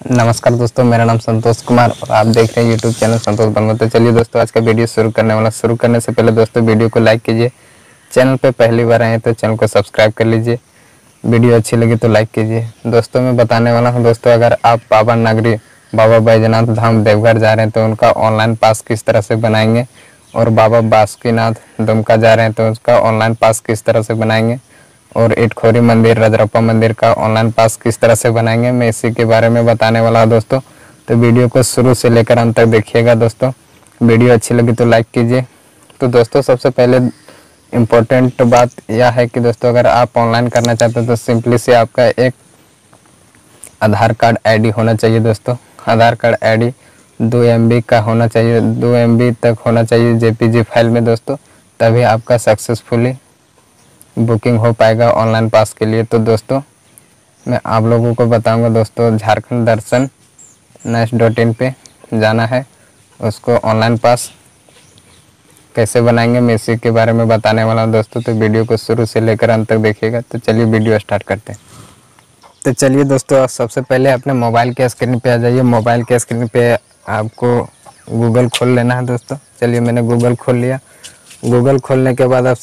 नमस्कार दोस्तों, मेरा नाम संतोष कुमार और आप देख रहे हैं यूट्यूब चैनल संतोष वर्मा। तो चलिए दोस्तों, आज का वीडियो शुरू करने से पहले दोस्तों वीडियो को लाइक कीजिए। चैनल पे पहली बार आए हैं तो चैनल को सब्सक्राइब कर लीजिए। वीडियो अच्छी लगी तो लाइक कीजिए। दोस्तों मैं बताने वाला हूं दोस्तों, अगर आप बाबा नगरी बाबा बैजनाथ धाम देवघर जा रहे हैं तो उनका ऑनलाइन पास किस तरह से बनाएंगे, और बाबा बासुकीनाथ दुमका जा रहे हैं तो उसका ऑनलाइन पास किस तरह से बनाएंगे, और इटखोरी मंदिर रजरप्पा मंदिर का ऑनलाइन पास किस तरह से बनाएंगे, मैं इसी के बारे में बताने वाला हूं दोस्तों। तो वीडियो को शुरू से लेकर अंत तक देखिएगा दोस्तों। वीडियो अच्छी लगी तो लाइक कीजिए। तो दोस्तों सबसे पहले इम्पोर्टेंट बात यह है कि दोस्तों, अगर आप ऑनलाइन करना चाहते हो तो सिंपली से आपका एक आधार कार्ड आईडी होना चाहिए दोस्तों। आधार कार्ड आईडी 2 MB का होना चाहिए, 2 MB तक होना चाहिए JPG फाइल में दोस्तों, तभी आपका सक्सेसफुली बुकिंग हो पाएगा ऑनलाइन पास के लिए। तो दोस्तों मैं आप लोगों को बताऊंगा दोस्तों, झारखंड दर्शन NAS.in पे जाना है, उसको ऑनलाइन पास कैसे बनाएंगे मैं इसी के बारे में बताने वाला हूं दोस्तों। तो वीडियो को शुरू से लेकर अंत तक देखिएगा। तो चलिए वीडियो स्टार्ट करते हैं। तो चलिए दोस्तों, सबसे पहले अपने मोबाइल के स्क्रीन पे आ जाइए। मोबाइल के स्क्रीन पे आपको गूगल खोल लेना है दोस्तों। चलिए मैंने गूगल खोल लिया। गूगल खोलने के बाद आप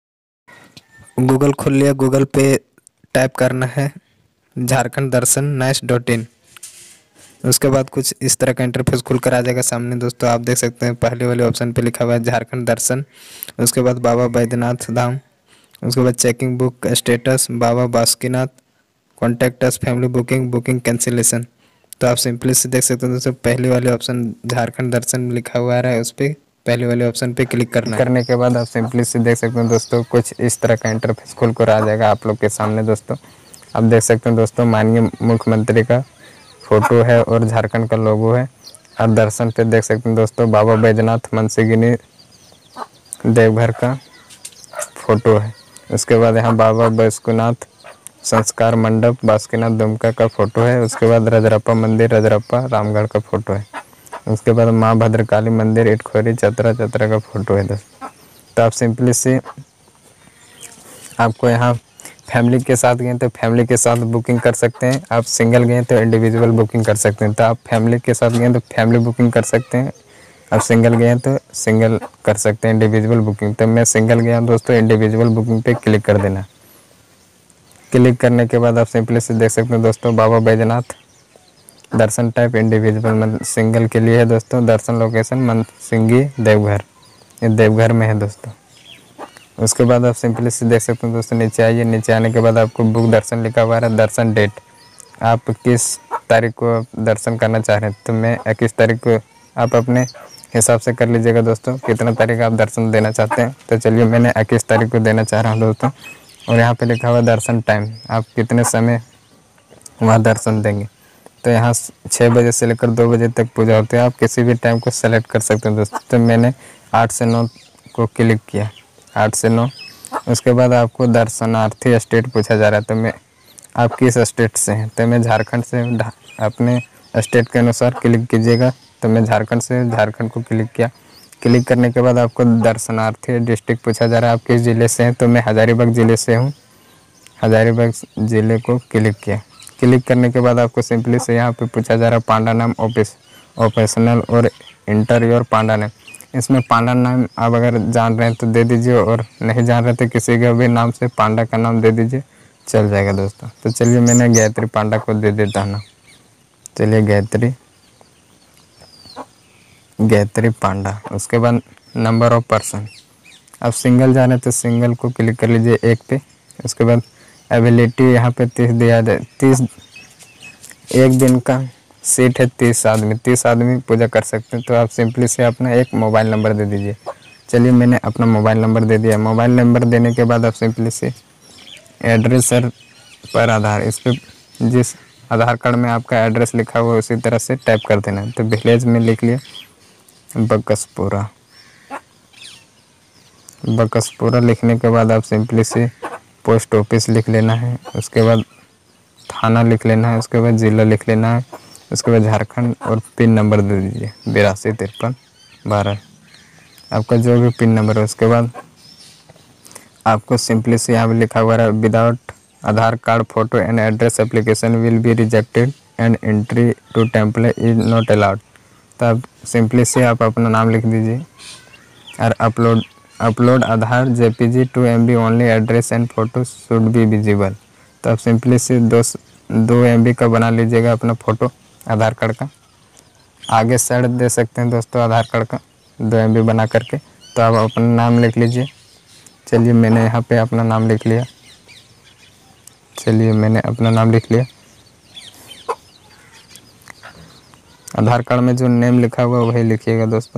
गूगल खोल लिया। गूगल पे टाइप करना है झारखंड दर्शन NAS.in। उसके बाद कुछ इस तरह का इंटरफेस खुलकर आ जाएगा सामने दोस्तों। आप देख सकते हैं पहले वाले ऑप्शन पे लिखा हुआ है झारखंड दर्शन, उसके बाद बाबा बैद्यनाथ धाम, उसके बाद checking book status Baba Basukinath, contact us family booking, booking cancellation. तो आप सिंपली से देख सकते हैं दोस्तों, पहले वाले ऑप्शन झारखंड दर्शन लिखा हुआ आ रहा है, उस पर पहले वाले ऑप्शन पे क्लिक करना है। करने के बाद आप सिंपली से देख सकते हैं दोस्तों, कुछ इस तरह का इंटरफेस खुलकर आ जाएगा आप लोग के सामने दोस्तों। आप देख सकते हैं दोस्तों, माननीय मुख्यमंत्री का फोटो है और झारखंड का लोगो है। और दर्शन पे देख सकते हैं दोस्तों, बाबा बैजनाथ मनसीगिनी देवघर का फोटो है। उसके बाद यहाँ बाबा बासुकीनाथ संस्कार मंडप बासुकीनाथ दुमका का फोटो है। उसके बाद रजरप्पा मंदिर रजरप्पा रामगढ़ का फोटो है। उसके बाद माँ भद्रकाली मंदिर इटखोरी चतरा का फोटो है दोस्तों। तो आप सिंपली से आपको यहाँ फैमिली के साथ गए तो फैमिली के साथ बुकिंग कर सकते हैं, आप सिंगल गए तो इंडिविजुअल बुकिंग कर सकते हैं। तो आप फैमिली के साथ गए तो फैमिली बुकिंग कर सकते हैं, आप सिंगल गए तो सिंगल कर सकते हैं इंडिविजुअल बुकिंग। तो मैं सिंगल गया दोस्तों, इंडिविजुअल बुकिंग पे क्लिक कर देना। क्लिक करने के बाद आप सिंपली से देख सकते हैं दोस्तों, बाबा बैजनाथ दर्शन टाइप इंडिविजुअल सिंगल के लिए है दोस्तों। दर्शन लोकेशन मनसिंगी देवघर, ये देवघर में है दोस्तों। उसके बाद आप सिंपली से देख सकते हैं दोस्तों, नीचे आइए। नीचे आने के बाद आपको बुक दर्शन लिखा हुआ है, दर्शन डेट आप किस तारीख को दर्शन करना चाह रहे हैं। तो मैं 21 तारीख को, आप अपने हिसाब से कर लीजिएगा दोस्तों कितना तारीख आप दर्शन देना चाहते हैं। तो चलिए मैंने 21 तारीख को देना चाह रहा हूँ दोस्तों। और यहाँ पे लिखा हुआ दर्शन टाइम, आप कितने समय वहाँ दर्शन देंगे। तो यहाँ 6 बजे से लेकर 2 बजे तक पूजा होती है, आप किसी भी टाइम को सेलेक्ट कर सकते हैं दोस्तों। तो मैंने 8 से 9 को क्लिक किया, 8 से 9। उसके बाद आपको दर्शनार्थी स्टेट पूछा जा रहा है, तो मैं आप किस स्टेट से हैं। तो मैं झारखंड से, अपने स्टेट के अनुसार क्लिक कीजिएगा। तो मैं झारखंड से झारखंड को क्लिक किया। क्लिक करने के बाद आपको दर्शनार्थी डिस्ट्रिक्ट पूछा जा रहा है, आप किस ज़िले से हैं। तो मैं हजारीबाग ज़िले से हूँ, हजारीबाग ज़िले को क्लिक किया। क्लिक करने के बाद आपको सिंपली से यहाँ पे पूछा जा रहा है पांडा नाम ऑपरेशनल और इंटर योर पांडा नेम। इसमें पांडा नाम आप अगर जान रहे हैं तो दे दीजिए, और नहीं जान रहे तो किसी के भी नाम से पांडा का नाम दे दीजिए, चल जाएगा दोस्तों। तो चलिए मैंने गायत्री पांडा को दे देता हूँ ना। चलिए गायत्री पांडा। उसके बाद नंबर ऑफ पर्सन, आप सिंगल जा रहे हैं तो सिंगल को क्लिक कर लीजिए 1 पे। उसके बाद एबिलिटी यहाँ पे 30 दिया जाए, 30 एक दिन का सीट है, 30 आदमी पूजा कर सकते हैं। तो आप सिंपली से अपना एक मोबाइल नंबर दे दीजिए। चलिए मैंने अपना मोबाइल नंबर दे दिया। मोबाइल नंबर देने के बाद आप सिंपली से एड्रेस पर आधार, इस पर जिस आधार कार्ड में आपका एड्रेस लिखा हुआ है उसी तरह से टाइप कर देना है। तो विलेज में लिख लिया बकसपुरा लिखने के बाद आप सिंपली से पोस्ट ऑफिस लिख लेना है। उसके बाद थाना लिख लेना है। उसके बाद ज़िला लिख लेना है। उसके बाद झारखंड और पिन नंबर दे दीजिए 825312, आपका जो भी पिन नंबर है। उसके बाद आपको सिंपली से यहाँ पे लिखा हुआ है without Aadhaar card photo and address application will be rejected and entry to template is not allowed. तो अब सिंपली से आप अपना नाम लिख दीजिए और upload Aadhaar JPG 2 MB only, address and photo should be visible. तो आप सिंपली से 2 MB का बना लीजिएगा अपना फ़ोटो आधार कार्ड का। आगे साइड दे सकते हैं दोस्तों आधार कार्ड का 2 MB बना करके। तो आप अपना नाम लिख लीजिए। चलिए मैंने यहाँ पे अपना नाम लिख लिया। चलिए मैंने अपना नाम लिख लिया। आधार कार्ड में जो नेम लिखा हुआ वही लिखिएगा दोस्तों।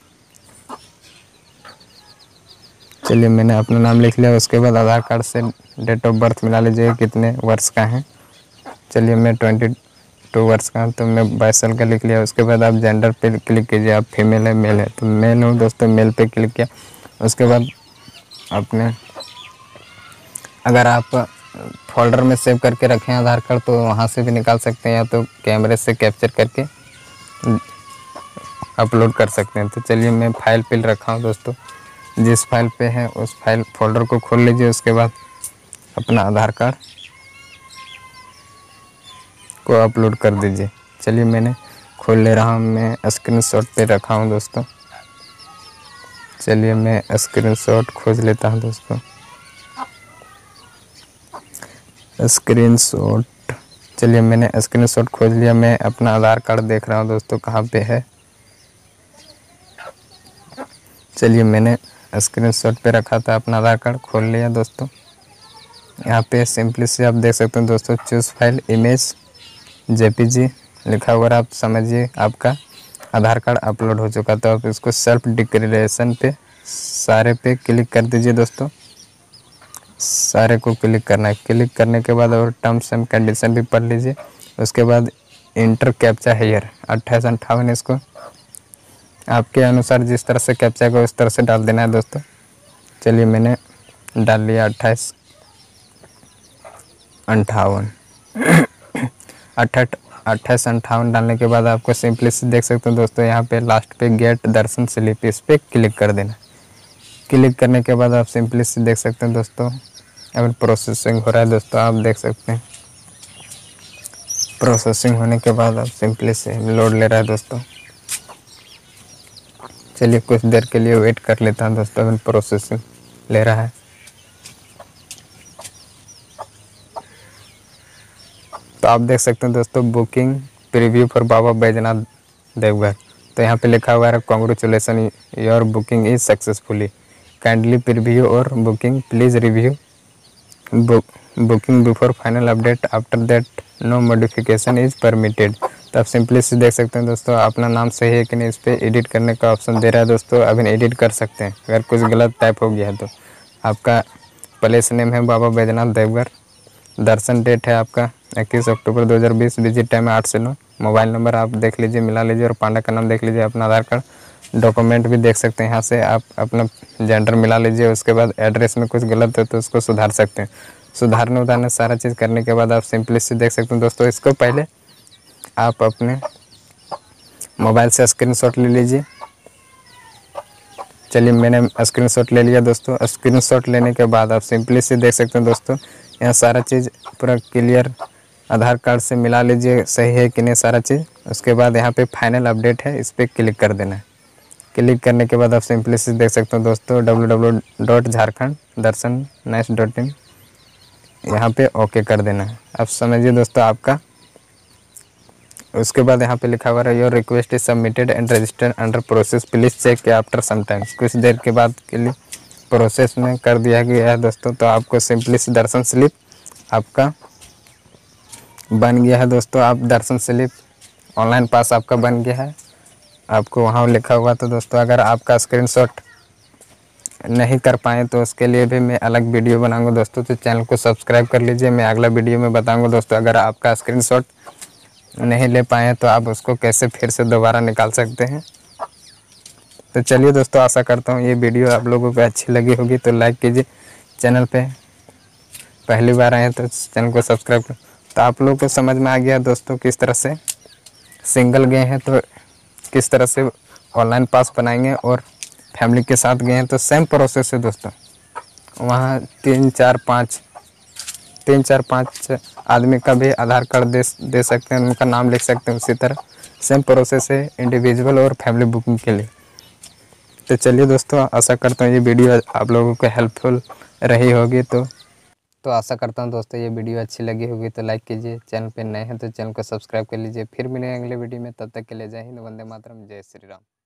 चलिए मैंने अपना नाम लिख लिया। उसके बाद आधार कार्ड से डेट ऑफ बर्थ मिला लीजिएगा कितने वर्ष का है। चलिए मैं 22 वर्ष का हूँ तो मैं 22 साल का लिख लिया। उसके बाद आप जेंडर पे क्लिक कीजिए, आप फीमेल है मेल है, तो मेल हूँ दोस्तों, मेल पे क्लिक किया। उसके बाद अपने अगर आप फोल्डर में सेव करके रखें आधार कार्ड तो वहाँ से भी निकाल सकते हैं, या तो कैमरे से कैप्चर करके अपलोड कर सकते हैं। तो चलिए मैं फाइल पे रखा हूँ दोस्तों, जिस फाइल पे है उस फाइल फोल्डर को खोल लीजिए। उसके बाद अपना आधार कार्ड को अपलोड कर दीजिए। चलिए मैंने खोल ले रहा हूँ, मैं स्क्रीनशॉट पे रखा हूँ दोस्तों। चलिए मैं स्क्रीनशॉट खोज लेता हूँ दोस्तों। स्क्रीनशॉट, चलिए मैंने स्क्रीनशॉट खोज लिया। मैं अपना आधार कार्ड देख रहा हूँ दोस्तों कहाँ पे है। चलिए मैंने स्क्रीनशॉट पे रखा था, अपना आधार कार्ड खोल लिया दोस्तों। यहाँ पे सिंपली से आप देख सकते हैं दोस्तों, चूज़ फाइल इमेज JPG लिखा हुआ, आप समझिए आपका आधार कार्ड अपलोड हो चुका। तो आप इसको सेल्फ डिक्लेरेशन पे सारे पे क्लिक कर दीजिए दोस्तों। सारे को क्लिक करना है। क्लिक करने के बाद और टर्म्स एंड कंडीशन भी पढ़ लीजिए। उसके बाद इंटर कैप्चा हेयर 2858, इसको आपके अनुसार जिस तरह से कैप्चा को उस तरह से डाल देना है दोस्तों। चलिए मैंने डाल लिया 2858 डालने के बाद आपको सिंपली से देख सकते हो दोस्तों, यहाँ पे लास्ट पे गेट दर्शन स्लिप, इस पर क्लिक कर देना। क्लिक करने के बाद आप सिंपली से देख सकते हैं दोस्तों, अभी प्रोसेसिंग हो रहा है दोस्तों, आप देख सकते हैं। प्रोसेसिंग होने के बाद आप सिंपली से लोड ले रहा है दोस्तों। चलिए कुछ देर के लिए वेट कर लेता हूँ दोस्तों, अभी प्रोसेसिंग ले रहा है। तो आप देख सकते हैं दोस्तों, booking preview for Baba Baijnath Deoghar. तो यहाँ पे लिखा हुआ है congratulation your booking is successfully, kindly preview our booking, please review booking before final update, after that no modification is permitted. तो आप सिंपली से देख सकते हैं दोस्तों, अपना नाम सही है कि नहीं, इस पर एडिट करने का ऑप्शन दे रहा है दोस्तों। अभी एडिट कर सकते हैं अगर कुछ गलत टाइप हो गया है तो। आपका प्लेस नेम है बाबा बैजनाथ देवघर, दर्शन डेट है आपका 21 अक्टूबर 2020, विजिट टाइम है 8 से 9, मोबाइल नंबर आप देख लीजिए मिला लीजिए, और पांडा का नाम देख लीजिए, अपना आधार कार्ड डॉक्यूमेंट भी देख सकते हैं। यहाँ से आप अपना जेंडर मिला लीजिए। उसके बाद एड्रेस में कुछ गलत है तो उसको सुधार सकते हैं। सुधारने उधारने सारा चीज़ करने के बाद आप सिंपली से देख सकते हैं दोस्तों, इसको पहले आप अपने मोबाइल से स्क्रीनशॉट ले लीजिए। चलिए मैंने स्क्रीनशॉट ले लिया दोस्तों। स्क्रीनशॉट लेने के बाद आप सिंपली से देख सकते हैं दोस्तों, यहाँ सारा चीज़ पूरा क्लियर आधार कार्ड से मिला लीजिए, सही है कि नहीं सारा चीज़। उसके बाद यहाँ पे फाइनल अपडेट है, इस पर क्लिक कर देना है। क्लिक करने के बाद आप सिंपली से देख सकते हो दोस्तों, www.jharkhanddarshan-in यहाँ पे ओके कर देना है। अब समझिए दोस्तों आपका। उसके बाद यहाँ पे लिखा हुआ है your request is submitted and registered under process, please check after some times. कुछ देर के बाद के लिए प्रोसेस में कर दिया गया है दोस्तों। तो आपको सिंपली से दर्शन स्लिप आपका बन गया है दोस्तों। आप दर्शन स्लिप ऑनलाइन पास आपका बन गया है, आपको वहाँ लिखा हुआ। तो दोस्तों अगर आपका स्क्रीनशॉट नहीं कर पाएँ तो उसके लिए भी मैं अलग वीडियो बनाऊंगा दोस्तों, तो चैनल को सब्सक्राइब कर लीजिए। मैं अगला वीडियो में बताऊंगा दोस्तों, अगर आपका स्क्रीनशॉट नहीं ले पाए तो आप उसको कैसे फिर से दोबारा निकाल सकते हैं। तो चलिए दोस्तों, आशा करता हूँ ये वीडियो आप लोगों को अच्छी लगी होगी, तो लाइक कीजिए। चैनल पे पहली बार आए हैं तो चैनल को सब्सक्राइब कर। तो आप लोगों को समझ में आ गया दोस्तों किस तरह से सिंगल गए हैं तो किस तरह से ऑनलाइन पास बनाएंगे, और फैमिली के साथ गए हैं तो सेम प्रोसेस है दोस्तों। वहाँ 3 4 5 3 4 5 आदमी का भी आधार कार्ड दे सकते हैं, उनका नाम लिख सकते हैं। उसी तरह सेम प्रोसेस है इंडिविजुअल और फैमिली बुकिंग के लिए। तो चलिए दोस्तों, आशा करता हूँ ये वीडियो आप लोगों को हेल्पफुल रही होगी। तो आशा करता हूँ दोस्तों ये वीडियो अच्छी लगी होगी तो लाइक कीजिए, चैनल पे नए हैं तो चैनल को सब्सक्राइब कर लीजिए। फिर मिलेंगे अगले वीडियो में, तब तक के लिए जय हिंद, वंदे मातरम, जय श्री राम।